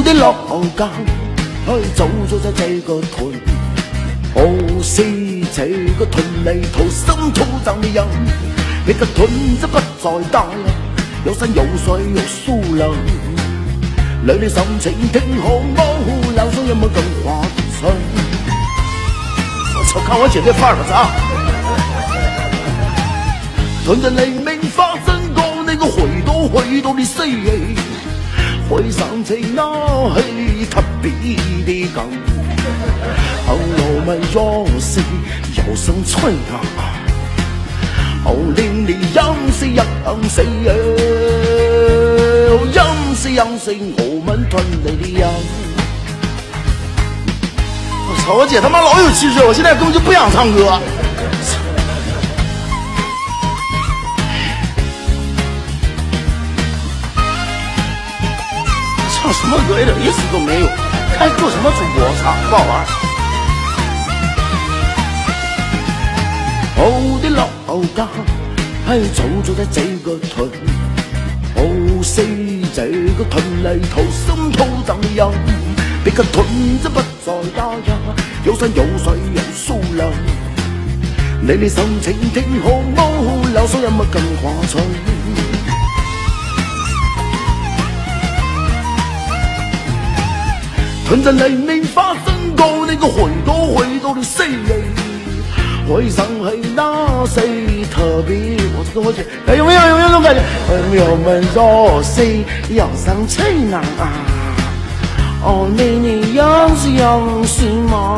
的老家，走咗在这个屯，可惜这个屯里头生土长的人，你个屯子不再大，有山有水有树林，你的心情挺好，冇流水有冇咁划算？我操，看我姐这范儿吧，屯子里面发生过那个许多的事，回想起那是特别的感，我们若是有生吹啊，好令你饮死我们屯里的人。我操，我姐他妈老有气势，我现在根本就不想唱歌。唱什么歌一点意思都没有，还做什么主播？操，不好玩。我的老家走在这个屯，可惜这个屯里头生土长的人，别个屯子不再大呀，有山有水有树林，你的心情挺好，冇流水有乜咁划算？屯子里面发生过那个许多的事，回想起那些特别，我跟我姐，有没有这种感觉？朋友们若是有生气呢？哦，你相信吗？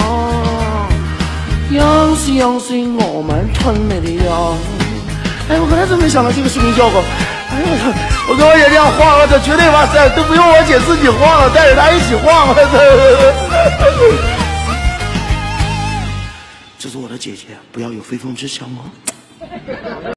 相信我们屯里的人。哎，我刚才真没想到这个视频效果。哎呦我操！我跟我姐这样晃，我操，绝对哇塞，都不用我姐自己晃了，带着她一起晃，我操！这是我的姐姐，不要有非分之想哦。